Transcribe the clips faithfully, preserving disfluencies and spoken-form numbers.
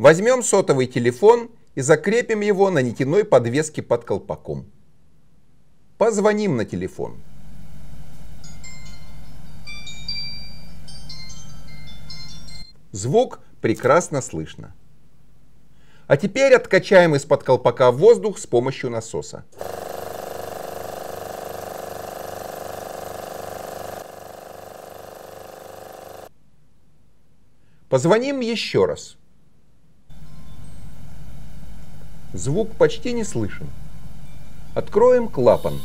Возьмем сотовый телефон и закрепим его на нитяной подвеске под колпаком. Позвоним на телефон. Звук прекрасно слышно. А теперь откачаем из-под колпака воздух с помощью насоса. Позвоним еще раз. Звук почти не слышен. Откроем клапан.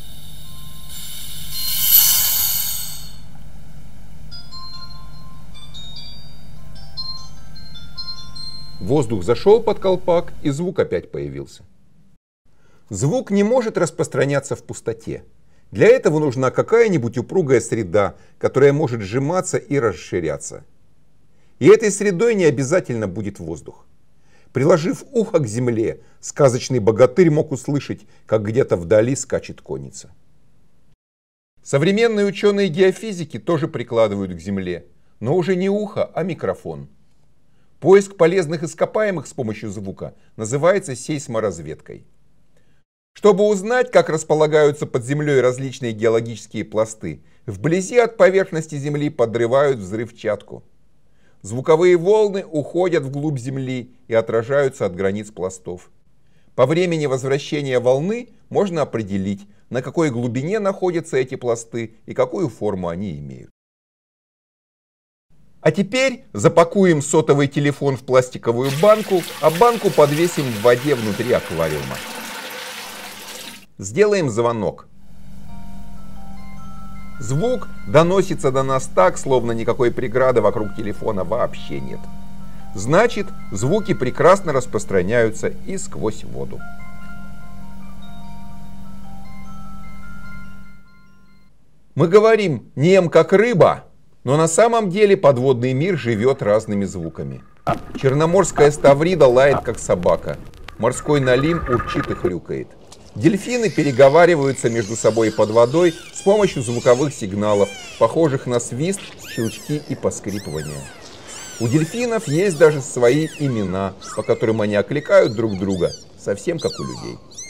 Воздух зашел под колпак, и звук опять появился. Звук не может распространяться в пустоте. Для этого нужна какая-нибудь упругая среда, которая может сжиматься и расширяться. И этой средой не обязательно будет воздух. Приложив ухо к земле, сказочный богатырь мог услышать, как где-то вдали скачет конница. Современные ученые геофизики тоже прикладывают к земле, но уже не ухо, а микрофон. Поиск полезных ископаемых с помощью звука называется сейсморазведкой. Чтобы узнать, как располагаются под землей различные геологические пласты, вблизи от поверхности Земли подрывают взрывчатку. Звуковые волны уходят вглубь Земли и отражаются от границ пластов. По времени возвращения волны можно определить, на какой глубине находятся эти пласты и какую форму они имеют. А теперь запакуем сотовый телефон в пластиковую банку, а банку подвесим в воде внутри аквариума. Сделаем звонок. Звук доносится до нас так, словно никакой преграды вокруг телефона вообще нет. Значит, звуки прекрасно распространяются и сквозь воду. Мы говорим «нем как рыба», но на самом деле подводный мир живет разными звуками. Черноморская ставрида лает как собака, морской налим урчит и хрюкает. Дельфины переговариваются между собой под водой с помощью звуковых сигналов, похожих на свист, щелчки и поскрипывания. У дельфинов есть даже свои имена, по которым они окликают друг друга, совсем как у людей.